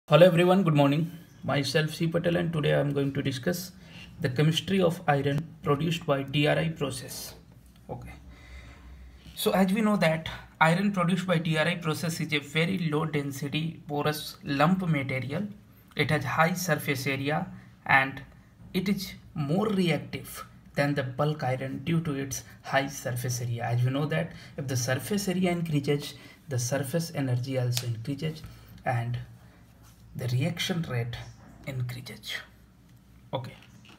Hello everyone, good morning. Myself C. Patel and today I am going to discuss the chemistry of iron produced by DRI process. Okay. So as we know that iron produced by DRI process is a very low density porous lump material. It has high surface area and it is more reactive than the bulk iron due to its high surface area. As we know that if the surface area increases, the surface energy also increases and the reaction rate increases. Okay,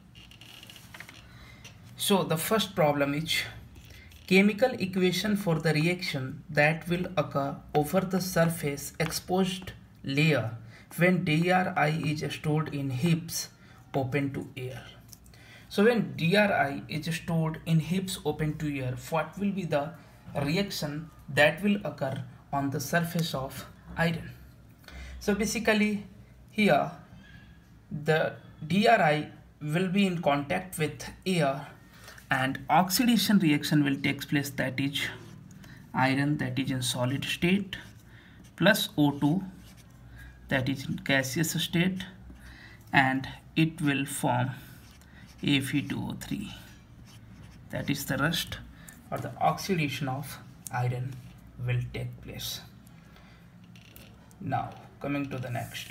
so the first problem is chemical equation for the reaction that will occur over the surface exposed layer when DRI is stored in heaps open to air. So when DRI is stored in heaps open to air, what will be the reaction that will occur on the surface of iron? So basically here the DRI will be in contact with air and oxidation reaction will take place, that is iron that is in solid state plus O2 that is in gaseous state, and it will form Fe2O3, that is the rust or the oxidation of iron will take place. Now coming to the next,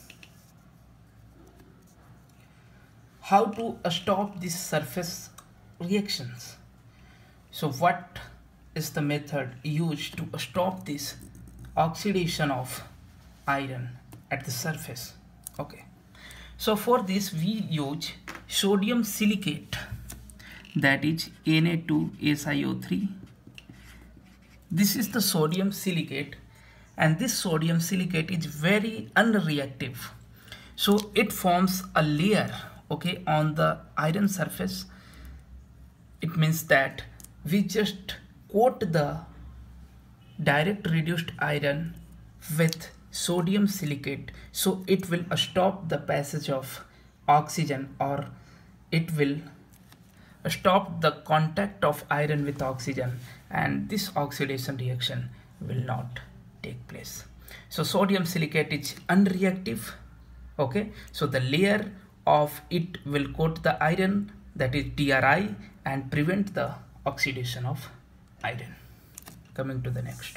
how to stop these surface reactions. So what is the method used to stop this oxidation of iron at the surface? Okay, so for this we use sodium silicate, that is Na2SiO3. This is the sodium silicate, and this sodium silicate is very unreactive, so it forms a layer, okay, on the iron surface. It means that we just coat the direct reduced iron with sodium silicate, so it will stop the passage of oxygen, or it will stop the contact of iron with oxygen, and this oxidation reaction will not take place. So sodium silicate is unreactive, okay, so the layer of it will coat the iron, that is DRI, and prevent the oxidation of iron. Coming to the next,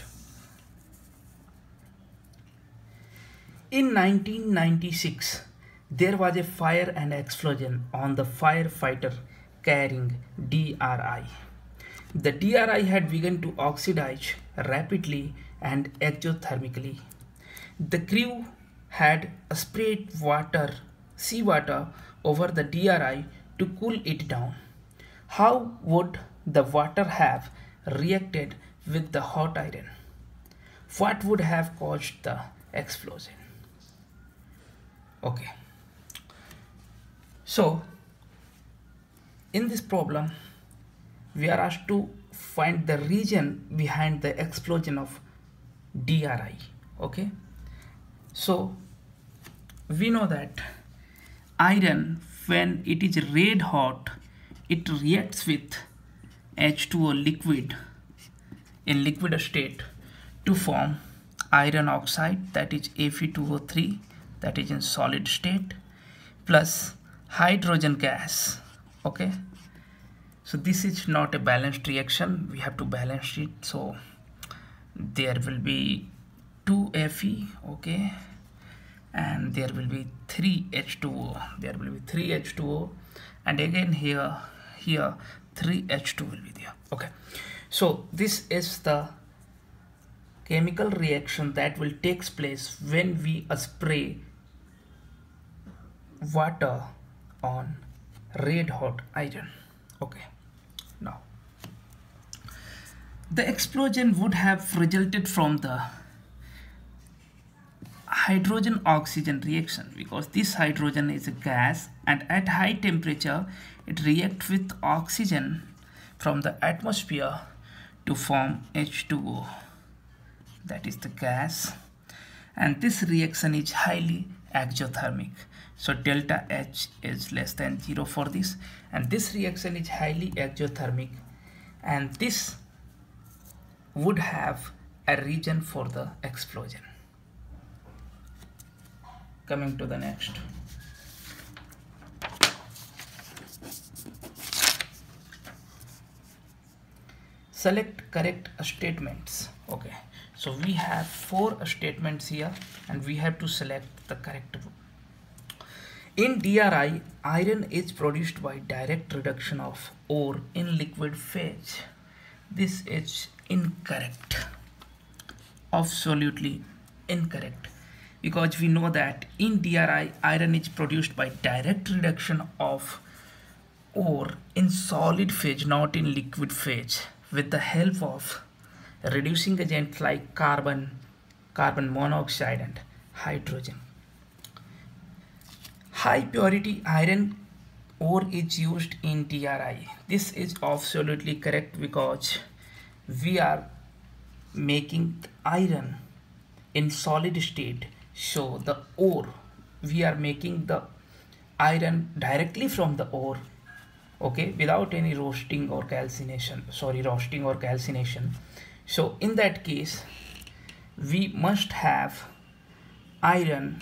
in 1996 there was a fire and explosion on the firefighter carrying DRI. The DRI had begun to oxidize rapidly and exothermically. The crew had sprayed seawater over the DRI to cool it down. How would the water have reacted with the hot iron? What would have caused the explosion? Okay, so in this problem we are asked to find the reason behind the explosion of DRI. Okay, so we know that iron, when it is red hot, it reacts with H2O liquid in liquid state to form iron oxide, that is Fe2O3, that is in solid state, plus hydrogen gas. Okay, so this is not a balanced reaction, we have to balance it, so there will be 2 Fe, okay, and there will be 3 H2O, and again here 3 H2 will be there. Okay, so this is the chemical reaction that will take place when we spray water on red hot iron. Okay, now the explosion would have resulted from the hydrogen oxygen reaction, because this hydrogen is a gas and at high temperature it reacts with oxygen from the atmosphere to form H2O, that is the gas, and this reaction is highly exothermic, so delta H is less than 0 for this, and this reaction is highly exothermic, and this would have a reason for the explosion. Coming to the next. Select correct statements. Okay, so we have 4 statements here and we have to select the correct one. In DRI, iron is produced by direct reduction of ore in liquid phase. This is incorrect. Absolutely incorrect. Because we know that in DRI, iron is produced by direct reduction of ore in solid phase, not in liquid phase, with the help of reducing agents like carbon monoxide and hydrogen. High purity iron ore is used in DRI. This is absolutely correct because we are making iron in solid state. So the ore, we are making the iron directly from the ore, okay, without any roasting or calcination. So in that case, we must have iron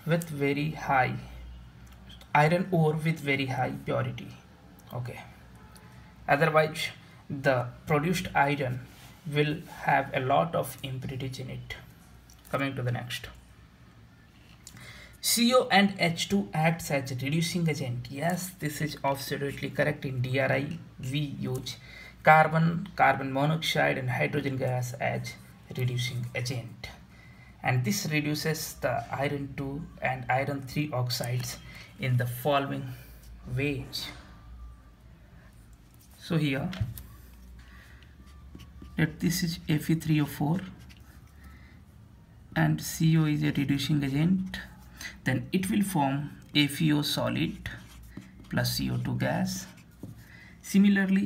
ore with very high purity. Okay, otherwise the produced iron will have a lot of impurities in it. Coming to the next. CO and H2 acts as a reducing agent. Yes, this is absolutely correct. In DRI, we use carbon monoxide and hydrogen gas as reducing agent. And this reduces the iron 2 and iron 3 oxides in the following ways. So here, that this is Fe3O4 and CO is a reducing agent. Then it will form FeO solid plus CO2 gas. Similarly,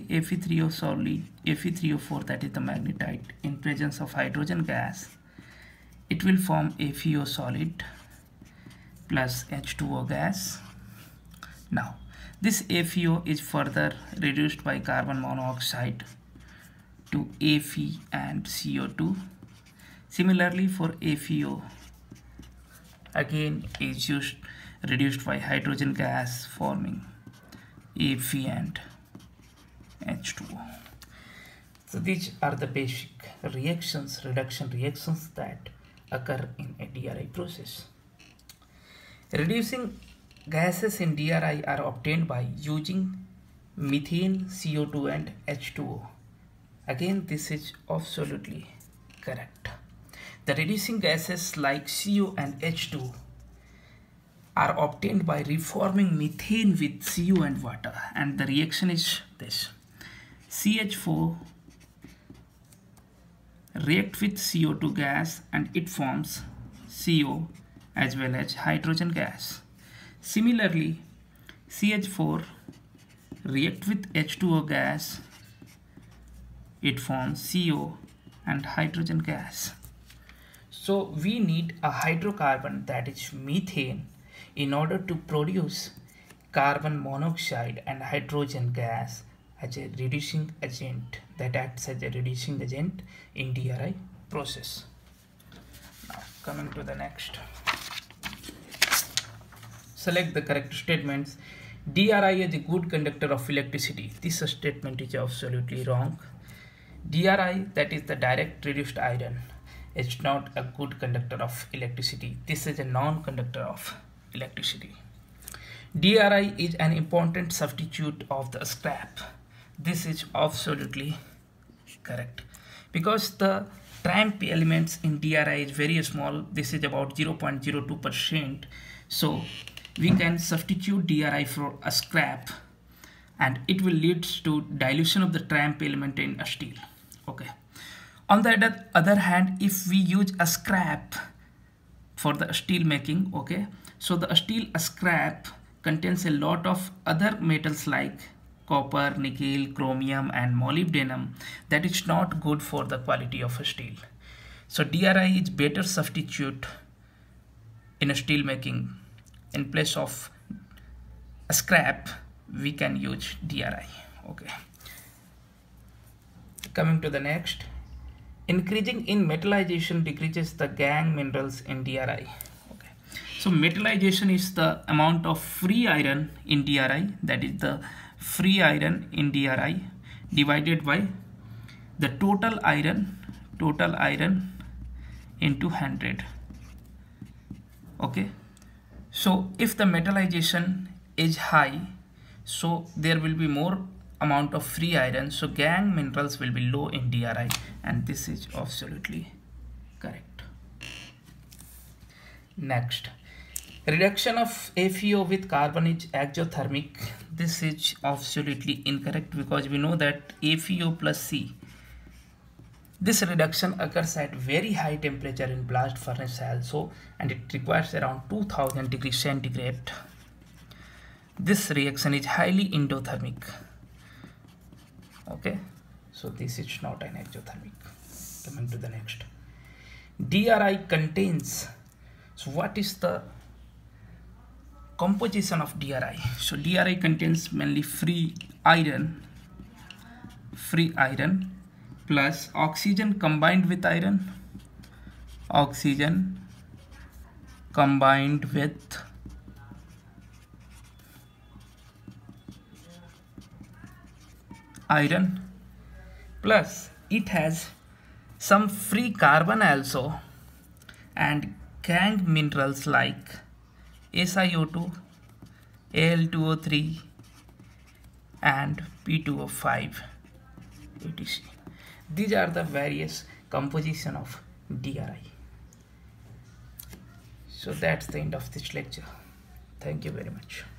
Fe3O4, that is the magnetite, in presence of hydrogen gas, it will form FeO solid plus H2O gas. Now, this FeO is further reduced by carbon monoxide to Fe and CO2. Similarly, for FeO, again is reduced by hydrogen gas forming Fe and H2O. So these are the basic reduction reactions that occur in a DRI process. Reducing gases in DRI are obtained by using methane, CO2 and H2O. Again, this is absolutely correct. The reducing gases like CO and H2 are obtained by reforming methane with CO and water, and the reaction is this. CH4 react with CO2 gas and it forms CO as well as hydrogen gas. Similarly, CH4 react with H2O gas, it forms CO and hydrogen gas. So we need a hydrocarbon, that is methane, in order to produce carbon monoxide and hydrogen gas as a reducing agent, that acts as a reducing agent in DRI process. Now coming to the next. Select the correct statements. DRI is a good conductor of electricity. This statement is absolutely wrong. DRI, that is the direct reduced iron, is not a good conductor of electricity. This is a non-conductor of electricity. DRI is an important substitute of the scrap. This is absolutely correct because the tramp elements in DRI is very small. This is about 0.02%. So we can substitute DRI for a scrap and it will lead to dilution of the tramp element in a steel. Okay. On the other hand, if we use a scrap for the steel making, okay, so the steel scrap contains a lot of other metals like copper, nickel, chromium and molybdenum that is not good for the quality of a steel. So DRI is better substitute in a steel making. In place of a scrap, we can use DRI. Okay. Coming to the next. Increasing in metallization decreases the gangue minerals in DRI. Okay. So metallization is the amount of free iron in DRI, that is the free iron in DRI divided by the total iron into 100. Okay, so if the metallization is high, so there will be more amount of free iron, so gangue minerals will be low in DRI, and this is absolutely correct. Next, reduction of FeO with carbon is exothermic. This is absolutely incorrect, because we know that FeO plus C, this reduction occurs at very high temperature in blast furnace also, and it requires around 2000 degrees centigrade. This reaction is highly endothermic. Okay, so this is not an exothermic. Coming to the next, DRI contains, so what is the composition of DRI? So DRI contains mainly free iron plus oxygen combined with iron, plus it has some free carbon also, and gangue minerals like SiO2, Al2O3 and P2O5 etc. These are the various composition of DRI. So that's the end of this lecture. Thank you very much.